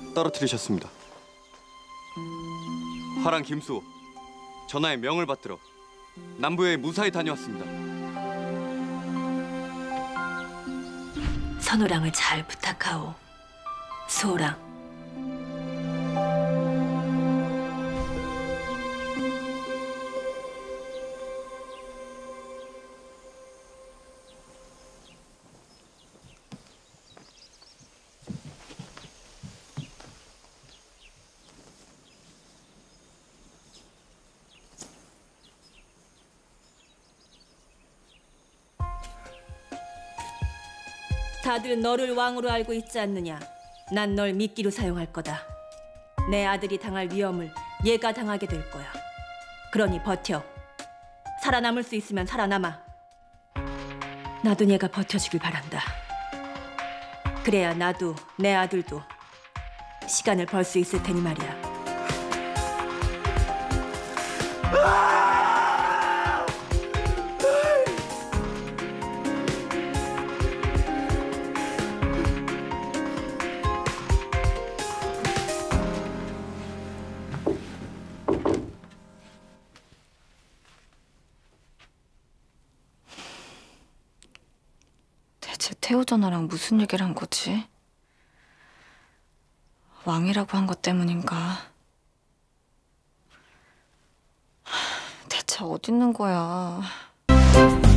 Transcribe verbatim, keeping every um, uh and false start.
떨어뜨리셨습니다. 화랑 김수, 전하의 명을 받들어 남부에 무사히 다녀왔습니다. 선우랑을 잘 부탁하오, 수호랑. 다들 너를 왕으로 알고 있지 않느냐? 난 널 미끼로 사용할 거다. 내 아들이 당할 위험을 얘가 당하게 될 거야. 그러니 버텨. 살아남을 수 있으면 살아남아. 나도 얘가 버텨주길 바란다. 그래야 나도 내 아들도 시간을 벌 수 있을 테니 말이야. 대체 태호 전하랑 무슨 얘기를 한 거지? 왕이라고 한 것 때문인가? 대체 어디 있는 거야?